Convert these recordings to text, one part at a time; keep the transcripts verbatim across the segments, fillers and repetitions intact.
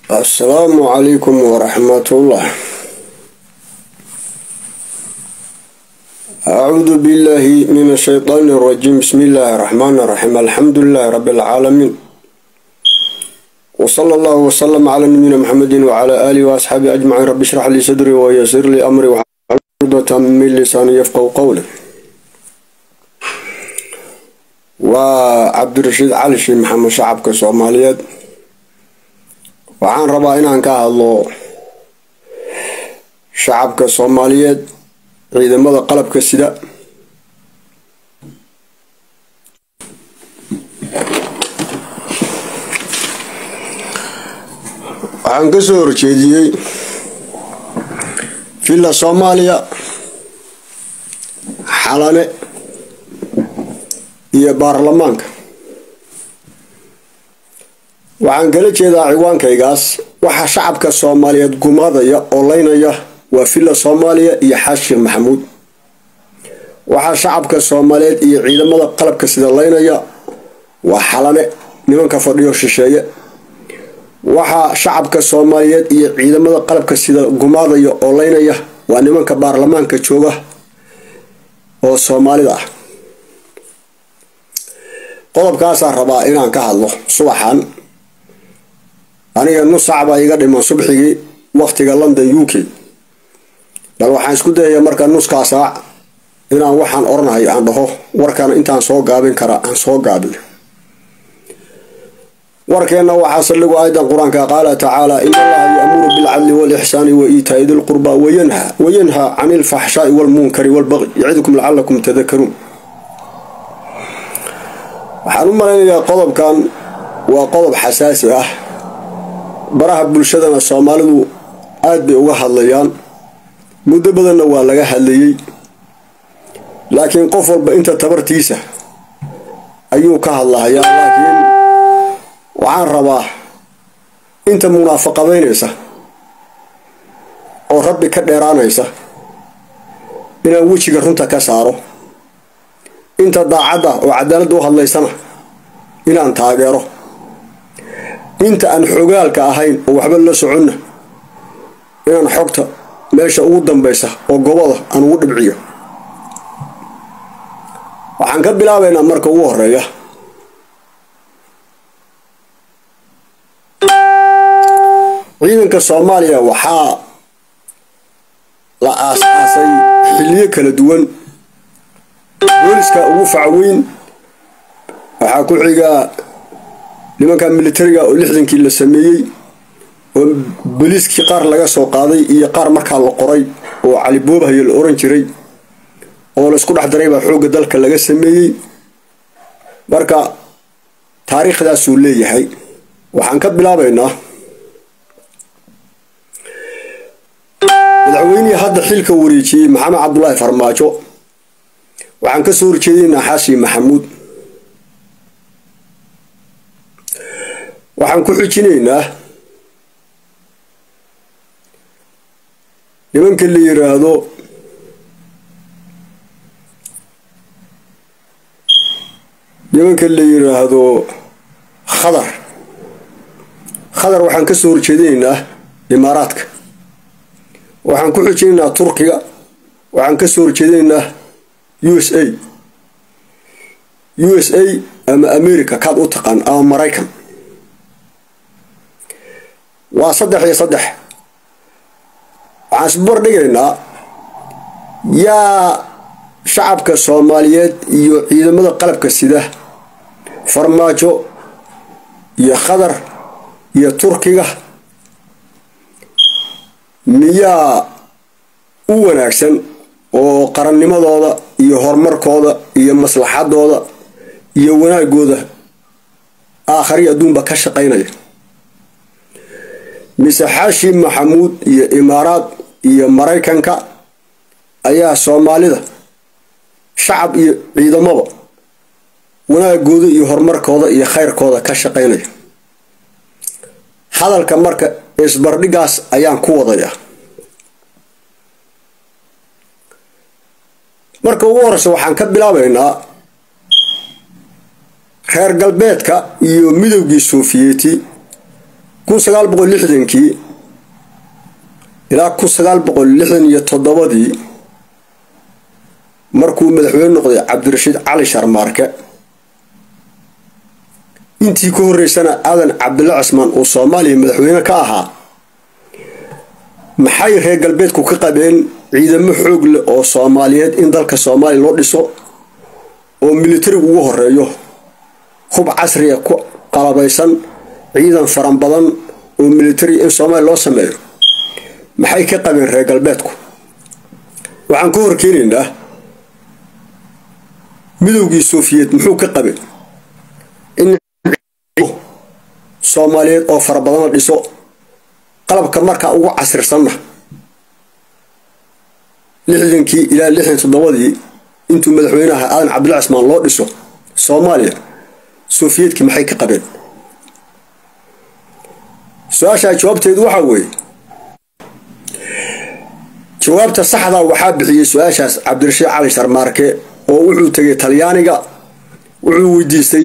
السلام عليكم ورحمة الله. أعوذ بالله من الشيطان الرجيم. بسم الله الرحمن الرحيم. الحمد لله رب العالمين، وصلى الله وسلم على نبينا محمد وعلى آله وأصحابه أجمعين. رب اشرح لي صدري ويسر لي أمري واحلل عقدة من لساني يفقهوا قولي. وعبد الرشيد علي شيخ محمد شعبك الصوماليات. waxaan rabaa inaan ka hadlo shacabka Soomaaliyeed, ciidamada qalabka sida. waxaan ka soo horjeediyay filla Soomaaliya xalane iyo baarlamaanka. waxaan kala jeedaa ciwaankaygaas waxa shacabka Soomaaliyeed gumaadaya oo leynaya waa filla Soomaaliya iyo Xaashi Maxamuud. waxa shacabka Soomaaliyeed iyo ciidamada qalabka sida leynaya waa xalane nimanka fadhiyo shisheeye. waxa shacabka Soomaaliyeed iyo ciidamada qalabka sida gumaadaya oo leynaya waa nimanka baarlamaanka jooga oo Soomaalida ah. qodobkaas aan rabaa inaan ka hadlo subaxan. aniga nus saac baa iga dhiman subaxigii waqtiga London U K. bal waxaan isku dayayaa marka nuska saac inaan waxaan oranahay aan dhaho warkan intaan soo gaabin kara aan soo gaabiyo. warkeena waxaa saldhigu aydan quraanka qaala tacaala inna allaha ya'muru bil 'adli wal ihsani wa ita'i dhil qurba wa yanha wa yanha 'anil fahsha'i wal munkari wal baghi ya'idukum la'allakum tadhakkarun. waxaan u maleynayaa qodobkan waa qodob xasaasi ah. baraha bulshadana Soomaalidu aad bay uga hadlayaan, muddo badanna waa laga hadlayay, laakiin qof walba inta tabartiisa ayuu ka hadlayaa. laakiin waxaan rabaa inta munaafaqadeynaysa oo rabbi ka dheeraanaysa inaan wejiga runta ka saaro, inta daacadda oo cadaalad u hadlaysana inaan taageero, inta aan xogaalka ahayn oo waxba la soconna inaan xogta meesha ugu dambaysa oo goboda aan ugu dhibciyo. waxaan ka bilaabaynaa marka ugu horeeya ciidanka Soomaaliya. waxaa la aasaasay xilliyo kala duwan. booliska ugu facweyn waxaa ku xiga nimanka militariga oo lixdankii la sameeyay oo booliskii qaar laga soo qaaday iyo qaar markaa la qoray oo Cali Boobahay la oran jiray oo la isku dhex daray baa xoogga dalka laga sameeyay. marka taariikhdaas uu leeyahay. waxaan ka bilaabaynaa madaxweynihii hadda xilka wareejiyay Maxamed Cabdullaahi Farmaajo. waxaan ka soo horjeedinaa Xaashi Maxamuud. waxaan ku xijinaynaa nimanka la yiraahdo nimanka la yiraahdo khadar khadar waxaan ka soo horjeedinaynaa Imaaraadka. waxaan ku xijinaynaa Turkiga. waxaan ka soo horjeedinaynaa U S A U S A ama America kaad u taqaan ama Mareykan. waa saddex iyo saddex. waxaan isbar dhigaynaa yaa shacabka Soomaaliyeed iyo ciidamada qalabka sida Farmaajo iyo Khadar iyo Turkiga miyaa u wanaagsan oo qarannimadooda iyo horumarkooda iyo maslaxadooda iyo wanaagooda aakhiri adduunba ka shaqeynaya, mise Xaashi Maxamuud iyo Imaaraad iyo Mareykanka ayaa Soomaalida shacab iyo ciidamada wanaagooda iyo horumarkooda iyo khayrkooda ka shaqeynaya? hadalka marka isbardhigaas ayaan ku wadayaa. marka ugu horeysa waxaan ka bilaabaynaa reer galbeedka iyo midowgii Sofiyeeti kun sagaal boqol lixdankii ilaa kun sagaal boqol lixdan iyo toddobadii markuu madaxweyne noqday cabdirashiid cali sharmaarke intii ka horeysana aadan cabdulla cismaan oo Soomaaliya madaxweyne ka ahaa maxay reer galbeedku ka qabeen ciidamo xoog leh oo Soomaaliyeed in dalka Soomaaliya loo dhiso oo military ugu horeeyo hub casri ah ku qalabaysan ciidan faran badan oo military in Soomaaliya loo sameeyo maxay ka qabeen reer galbeedku waxaan ku horkeenaynaa midowgii Soviet muxuu ka qabay in Soomaaliyeed oo fara badan la dhiso qalabka marka ugu casrisanna lixdankii ilaa lixdan iyo toddobadii intuu madaxweynaha aadan cabdulla cismaan loo dhiso Soomaaliya Soviyetka maxay ka qabeen su'aasha jawaabteedu waxa weeye jawaabta saxda waxa bixiyay su'aashaas cabdirashiid cali sharmaarke oo wuxuu tagay Talyaaniga wuxuu weydiistay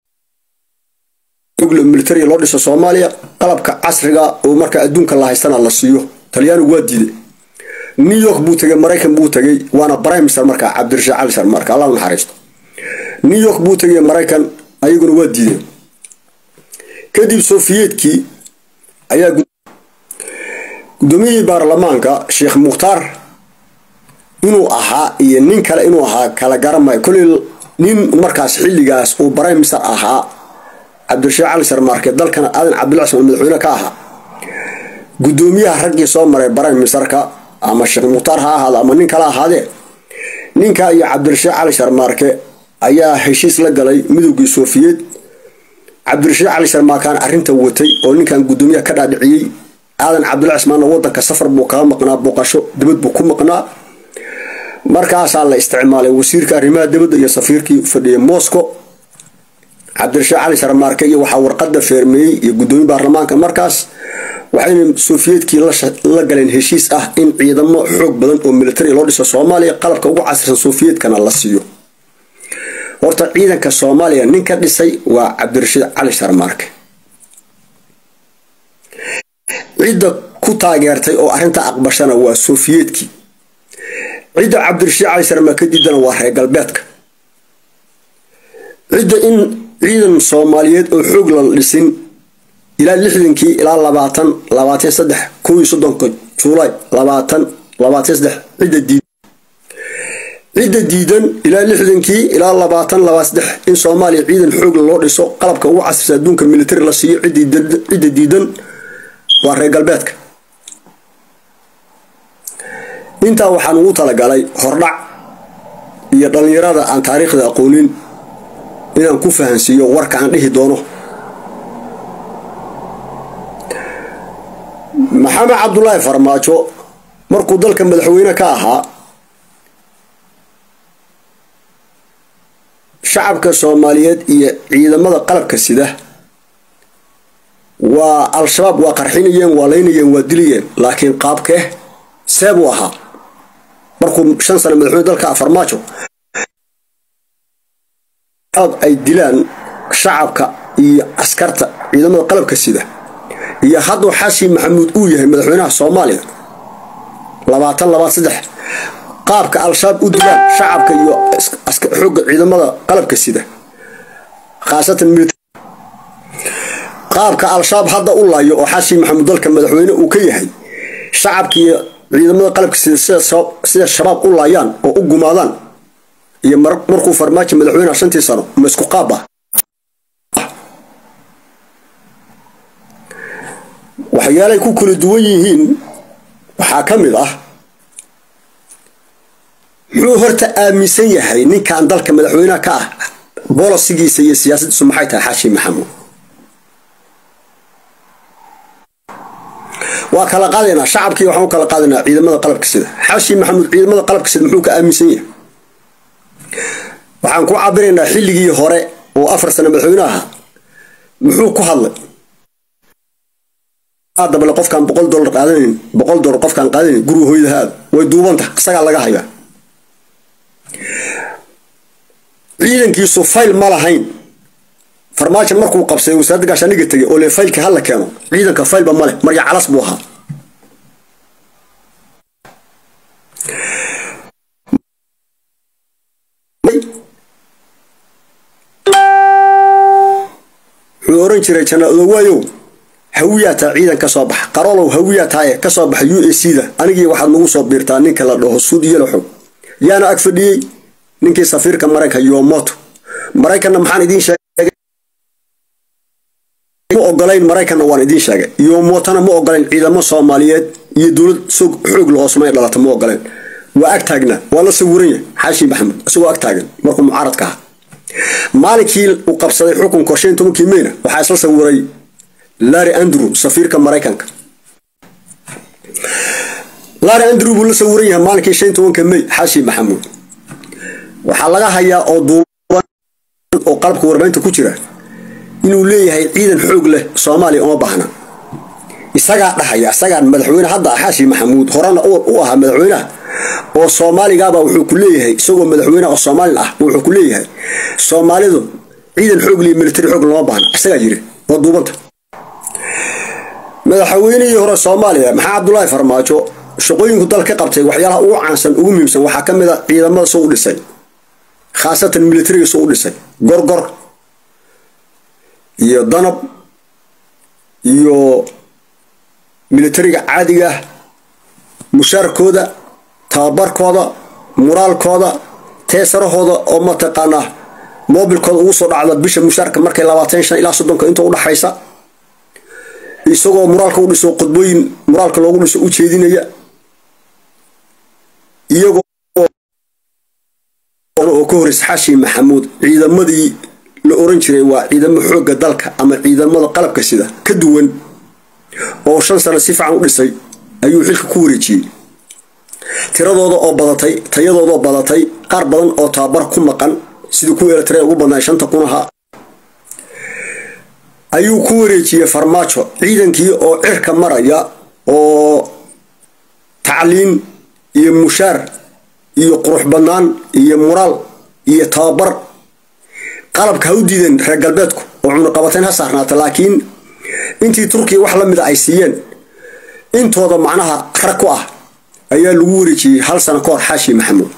military loo dhiso Soomaaliya qalabka casriga oo marka adduunka la haystana la siiyo Talyaanigu waa diiday New York buu tagay Mareykan buu tagay waana prime minister marka cabdirashiid cali sharmaarke Allah u naxariisto New York buu tagay Mareykan ayaguna waa diiday kadib Soviyetkii ayaa gudoomiye baarlamaanka Sheekh Mukhtaar inuu ahaa iyo nin kale inuu ahaa kala garamay kulli nin markaas xilligaas uu prime minister ahaa cabdirashiid cali sharmaarke dalkana aadan cabdulla cismaan madaxweyne ka ahaa gudoomiyaha raggii soo maray prime ministerka ama Sheekh Mukhtaar ha ahaado ama nin kale ahaadee ninka iyo cabdirashiid cali sharmaarke ayaa heshiis la galay midowgii Soviet cabdirashiid cali sharmaarke arinta watay oo ninkan gudoomiyaha ka dhaadhiciyay aadan cabdulla cismaan wadanka safar buu ka maqnaa boqasho dibad buu ku maqnaa markaas la isticmaalay wasiirka arrimaha dibadda iyo safiirkii fadhiyay Moscow cabdirashiid cali sharmaarke iyo waxa warqada feermeeyay iyo gudoomiyaha baarlamaanka markaas waxayna Soviyetkii la galeen heshiis ah in ciidamo xoog badan oo military loo dhiso Soomaaliya qalabka ugu casrisan Sovietkana la siiyo horta ciidanka Soomaaliya ninka dhisay waa cabdirashiid cali sharmaarke cida ku taageertay oo arinta aqbashana waa Sovietkii cida cabdirashiid cali sharmaarke diidana waa reer galbeedka cida in ciidan Soomaaliyeed oo xoog la dhisin ilaa lixdankii ilaa labaatan labaatan saddex kow iyo soddon July labaatan labaatan saddex cida diid cida diidan ilaa lixdankii ilaa labaatan labaatan saddex in Soomaaliya ciidan xoog loo dhiso qalabka ugu casrisan adduunka military la siiyo cida diidan waa reer galbeedka inta waxaan ugu talagalay hordhac iyo dhalinyarada aan taariikhda aqoonin inaan ku fahansiiyo warka aan dhihi doono maxamed cabdullaahi farmaajo markuu dalka madaxweyne ka ahaa shacabka Soomaaliyeed iyo ciidamada qalabka sida waa al-shabaab waa qarxinayeen waa leynayeen waa diliyeen laakiin qaabkee seeb u ahaa markuu shan sano madaxweyne dalka farmaajo ay dilaan shacabka iyo askarta ciidamada qalabka sida iyo hadda Xasan Maxamuud uu yahay madaxweynaha Soomaaliya labaatan labaatan saddex qaabka al-shabaab u dilaan shacabka iyo xoogga ciidamada qalabka sida khaasatan qaabka al-shabaab hadda u laayo oo Xasan Maxamuud dalka madaxweyne uu ka yahay shacabka iyo ciidamada qalabka sida sida shabaab u laayaan oo u gumaadaan iyo markuu farmaajo madaxweynaha shantii sano ma isku qaaba waxyaalay ku kala duwan yihiin waxa kamid ah muxuu horta aaminsan yahay ninkan dalka madaxweynaha ka ah bolosigiisa iyo siyaasaddiisu maxay tahay Xasan Maxamuud waa kala qaadayna shacabkii waxaan kala qaadayna ciidamada qalabka sida Xasan Maxamuud ciidamada qalabka sida muxuu ka aaminsan yahay waxaan ku cabiraynaa xilligii hore oo afar sano madaxweynaha muxuu ku hadlay هذا بلا قف كان بقول دولار قادين بقول دولار قف كان قادين جرو هوي هذا ويدوبنته isaga laga haya ciidankiisu fayl ma lahayn farmaajo markuu qabsay wasaaradda gaashaaniga tagay oo le faylka hal la keeno ciidanka faylba male marya calas buu ahaa wuxuu oran jiray janaadow waayo hawiyaata ciidan ka soo bax qarolow hawiyaata ka soo bax U S C da anigii waxaad nagu soo biirtaa ninka la dhaho Suudiya laxo yaana ag fadhiyay ninkii safiirka Mareykanka Yomoto Mareykanna maxaan idin sheegay ma ogolayn Mareykanna waan idin sheegay Yomotona ma ogolayn ciidamo Soomaaliyeed iyo dawlad soo xoog loo Soomaaliya dhalata ma ogolayn waa ag taagna waa la sawiran Xaashi Maxamed asagoo ag taagan markuu mucaaradka ah maalikii uu qabsaday xukunka shan iyo tobankii May waxa isla sawiray Larry Andrew safiirka Mareykanka Larry Andrew buu la sawiran yahay maalikii shan iyo tobankii May Xaashi Maxamed waxa laga hayaa oo duuban oo qalabka warbaahinta ku jira inuu leeyahay ciidan xoog leh Soomaaliya uma baahna isaga dhahaya isaga madaxweyne hadda Xaashi Maxamed horana uu ahaa madaxweynaha oo Soomaaliga baa wuxuu ku leeyahay isagoo madaxweyne oo Soomaali ah wuxuu ku leeyahay Soomaalidu ciidan xoog leh military xoog loo baahna isaga jire oo duubanta madaxweynihii hore Soomaaliya maxaa Cabdullaahi Farmaajo shaqooyinku dalka qabtay waxyaalaha ugu caansan ugu muhiimsan waxa kamid ah ciidamada soo u dhisay khaasatan military soo u dhisay gorgor iyo danab iyo militariga caadiga mushaarkooda tababarkooda moraalkooda teesarahooda oo ma taqaana mobilkooda ugu soo dhacda bisha mushaarka markay labaatan iyo shan ilaa soddon inta u dhaxaysa isagoo moraalka u dhiso qodbooyin moraalka loogu dhiso u jeedinaya iyagoo oo ka horeys Xaashi Maxamuud ciidamadii la oran jiray waa ciidamo xooga dalka ama ciidamada qalabka sida ka duwan oo shan sano si fiican u dhisay ayuu xilka ku wareejiyay tiradooda oo badatay tayadooda oo badatay qaar badan oo tababar ku maqan sidii ku Eritrea ugu badnaa shanta kun aha ayuu ku wareejiyay Farmaajo ciidankii oo cirka maraya oo tacliin iyo mushaar iyo qurux banaan iyo moraal iyo tababar qalabka u diidan reer galbeedku oo cunno qabateen ha saarnaata laakiin intii Turkiga wax la mid ay siiyeen intooda macnaha rag ku ah ayaa lagu wareejiyay hal sano ka hor Xaashi Maxamuud